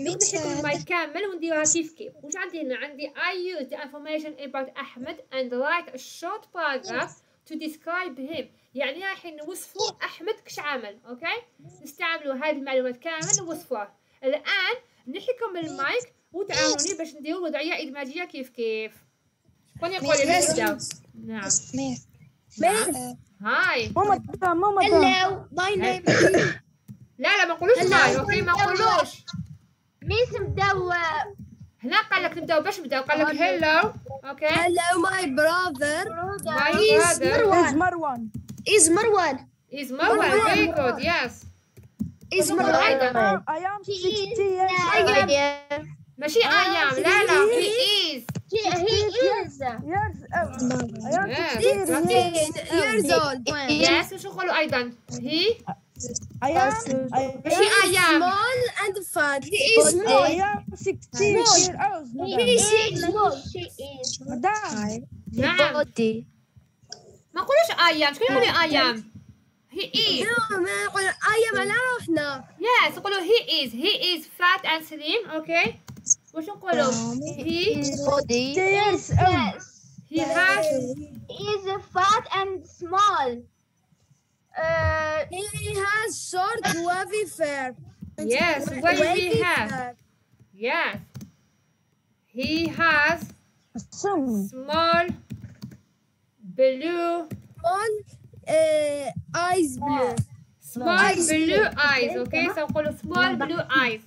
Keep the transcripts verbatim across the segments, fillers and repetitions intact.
نحكم المايك كامل ونديرها كيف كيف. وش عندي هنا؟ عندي I use the information about أحمد and write a short paragraph to describe him. يعني الحين نوصفوا أحمد كش عمل، أوكي؟ نستعملوا هذه المعلومات كامل نوصفوها. الآن نحكم المايك وتعاونوني باش نديروا وضعية إدماجية كيف كيف. قولي قولي نبدأ. نعم. نعم. هاي. ماما ماما Hello, my name is. لا لا ما نقولوش هاي، أوكي ما نقولوش. ميس نبداو. هنا قال لك نبداو باش نبداو قال لك هيلو، أوكي. Hello, my brother. My is brother. مروان Is Marwan. is Marwan. Very good. Yes. Is نقول Marwan. أيضا. I am sixty years old. ماشي أيام، لا لا he is. He is. years old. I am Yes. sixty years old. Yes. وش نقولوا أيضا؟ he. I am I ماشي أيام. Small and fat. He is I small. am sixty years old. He is small. She is. مدام نعم. ما نقولوش أيام، شكون يقول أيام؟ he is. No, ما نقول أيام على روحنا. Yes. نقولوا he is. he is fat and slim. Okay. وش نقولوا؟ he. sixty years old. he has. is fat and small. Uh, he has short wavy hair. Yes. wavy hair. hair. Yes. He has Some small blue. Small uh, eyes blue. small blue eyes. Okay. سنقول small blue eyes.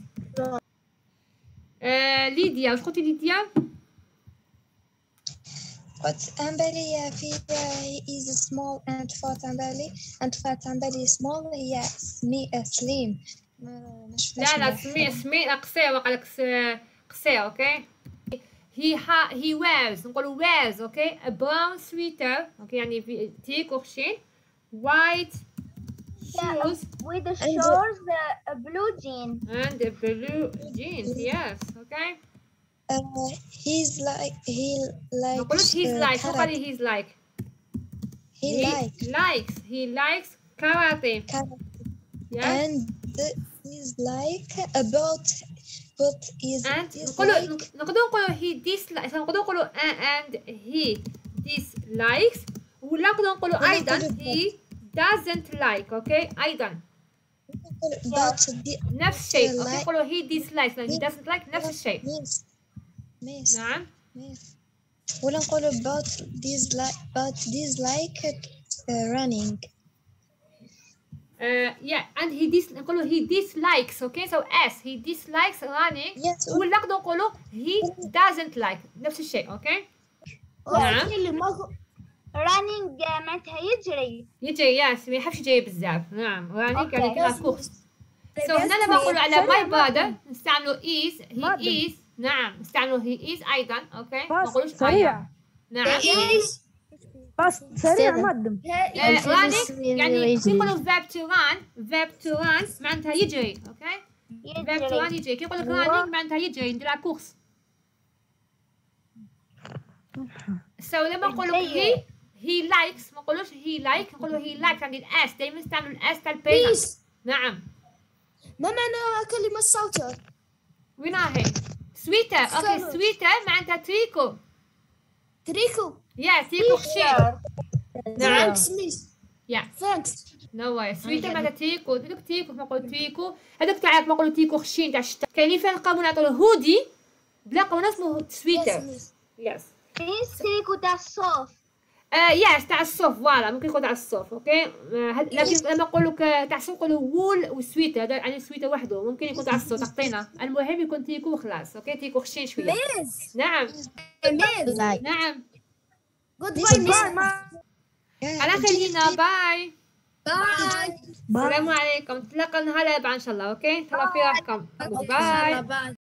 آه ليديا، وش قلتي ليديا؟ قلت أمبالي في he is small and fat أمبالي and fat أمبالي small هي سمي سليم. لا لا سمي سمي قصير وقالك قصير. اوكي. he ha he wears نقولوا wears. اوكي. a brown sweater. اوكي يعني في تيك وخشين. white shoes With the shorts, uh, blue jeans. and blue jeans. Yes. Okay. Uh, he's like he likes. نقولوش he's uh, like. شو karate. قالي he's like. He, he like likes he likes karate. karate. Yes. And he's like about but is and is نقولوا like نقدروا نقولوا he dislikes. نقدروا نقولوا and he dislikes. ولا نقدروا نقولوا أيضا he doesn't like. اوكي. أيضا but the نفس الشيء. اوكي. like- نقولوا he dislikes like he doesn't like نفس الشيء. miss miss نعم. miss ولا نقولوا but dislike but dislike uh, running. Uh, yeah and he dis نقولوا he dislikes. اوكي. so s he dislikes running. Yes. ولا نقدروا نقولوا he doesn't like نفس الشيء. اوكي. نعم. Running معناتها يجري. يجري. ياس ما يحبش يجري بزاف. نعم. راني قال لك Okay. كورس. سو هنا لما نقولوا على my brother نستعملوا is he مادم. is. نعم. نستعملوا he is أيضا. اوكي. ما باص نقولوش I am. سريع نعم. is باص سريع مقدم آه، running يعني كي يقولوا verb to run. verb to run معناتها يجري. اوكي. verb to run يجري. كي يقول لك running معناتها يجري ندير كورس. سو لما نقولوا he he likes ما نقولوش he like. نقولوا he likes عندي الاس. دائما نستعملوا الاس تاع البريزنت. نعم. ما معنى كلمة سوتر؟ وين هي؟ سويتر. اوكي. سوتر. سويتر معناتها تريكو. تريكو. يا تريكو خشين. نعم. Thanks ميس. يا Thanks. نو واي. سويتر معناتها تريكو. هذوك تريكو كما نقولوا تريكو. هذوك تاع كما نقولوا تريكو خشين تاع الشتاء. كاينين فين نقاموا نعطوا هودي بلا قونا اسمه سويتر. يس. ميس تريكو تاع الصوف. آه يس تاع الصوف. فوالا ممكن يكون تاع الصوف. اوكي. آه هاد- لكن لما نقول لك تاع الصوف نقولوا وول وسويتر. هذا يعني سويتر وحده. ممكن يكون تاع الصوف تعطينا. المهم يكون تريكو وخلاص. اوكي. تريكو خشين شويه. ميس. نعم. ميس. نعم. Good boy ميس. على خلينا. باي. باي. السلام عليكم. نتلاقى النهار الأربعاء إن شاء الله. أوكي. تهلاو في روحكم. باي. باي.